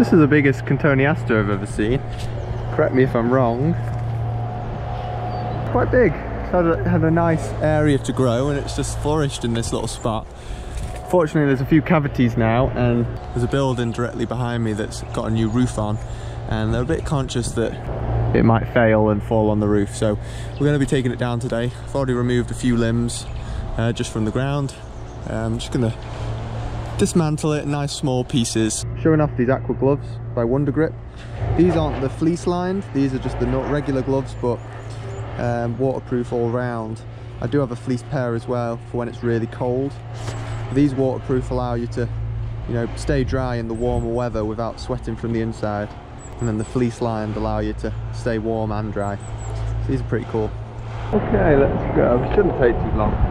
This is the biggest Cotoneaster I've ever seen. Correct me if I'm wrong. Quite big. It's had a nice area to grow and it's just flourished in this little spot. Fortunately there's a few cavities now and there's a building directly behind me that's got a new roof on, and they're a bit conscious that it might fail and fall on the roof, so we're going to be taking it down today. I've already removed a few limbs just from the ground. I'm just going to dismantle it in nice small pieces. Showing off these aqua gloves by Wonder Grip. These aren't the fleece lined, these are just the regular gloves, but waterproof all round. I do have a fleece pair as well for when it's really cold. These waterproof allow you to, you know, stay dry in the warmer weather without sweating from the inside, and then the fleece lined allow you to stay warm and dry. So these are pretty cool. Okay, let's go. It shouldn't take too long.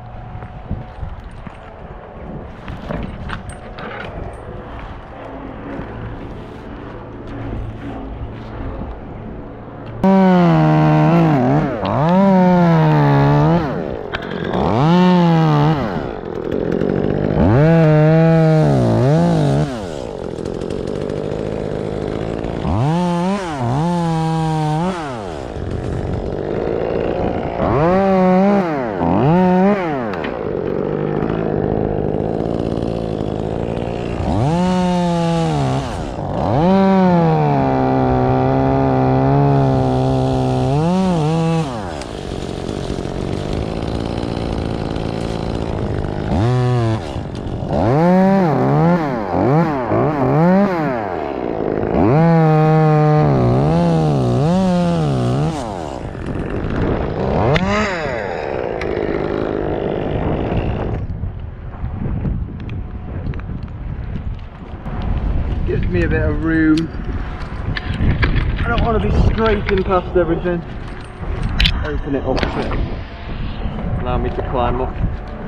Gives me a bit of room. I don't want to be scraping past everything. Open it up a bit. Allow me to climb up.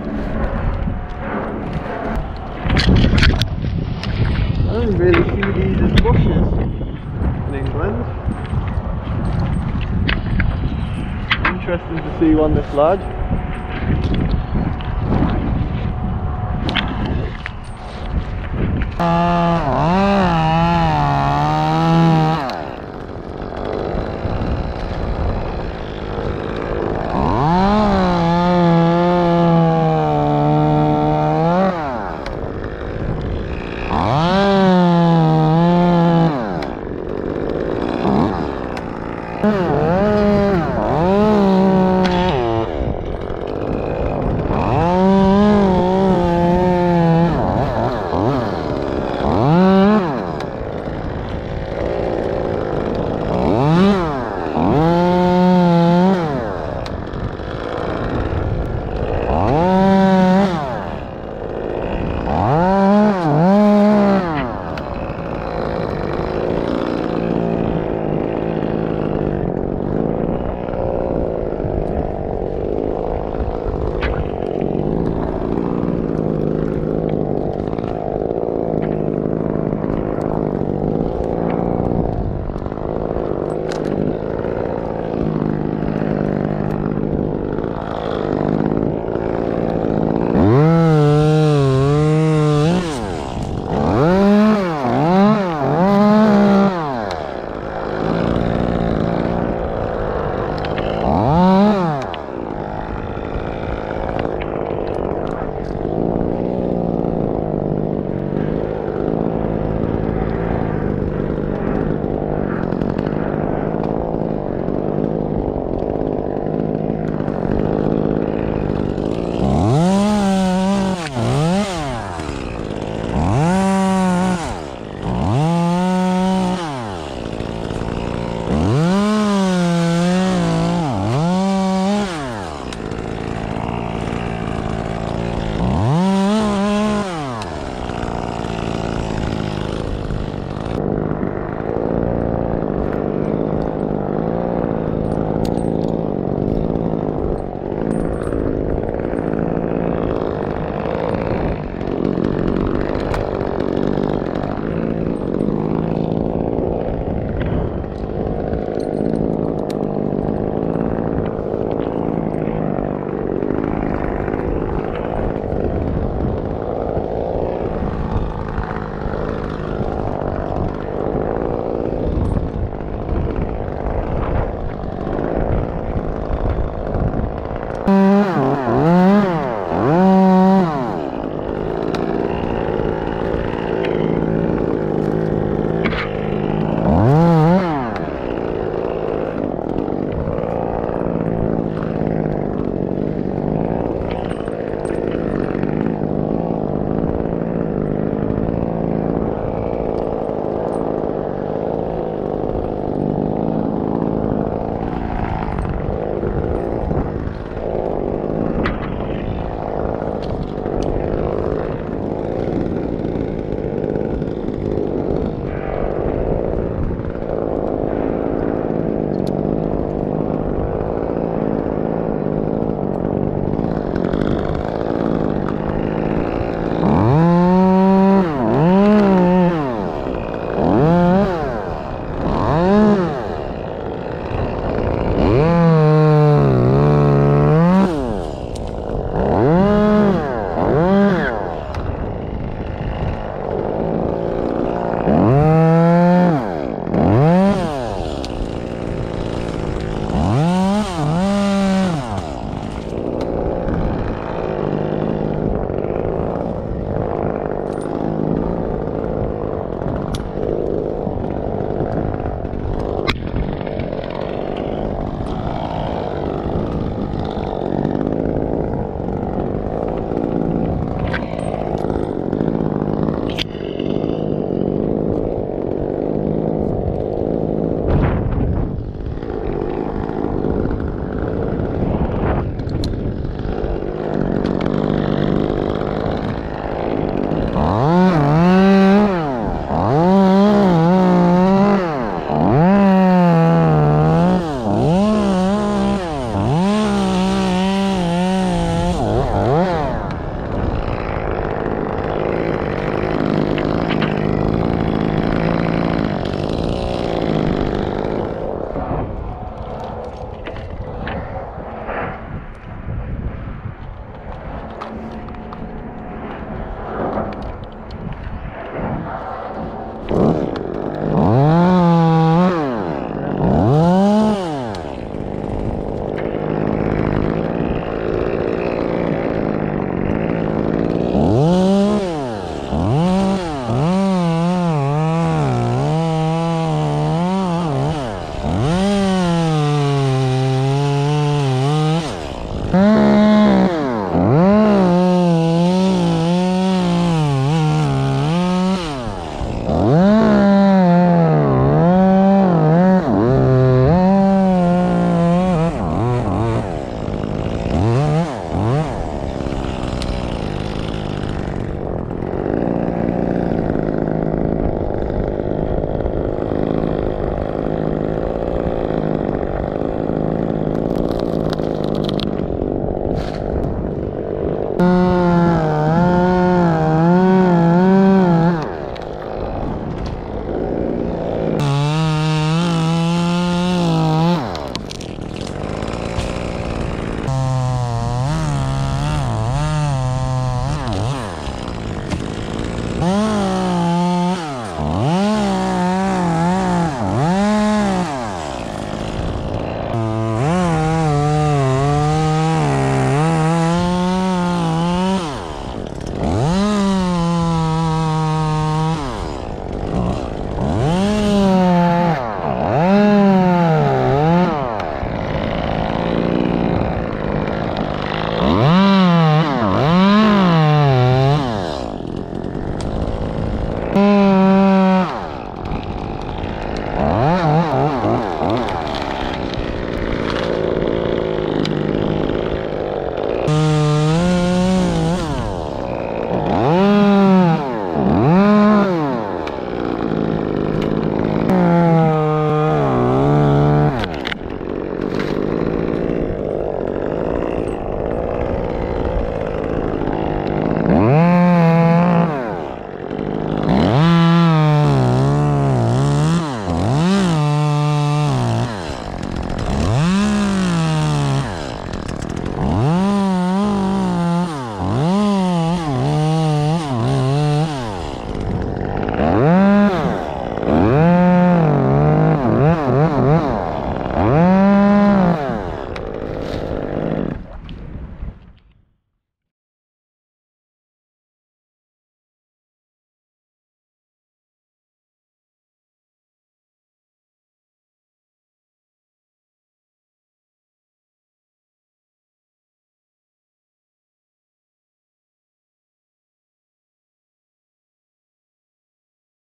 I don't really see these as bushes in England. Interesting to see one this large.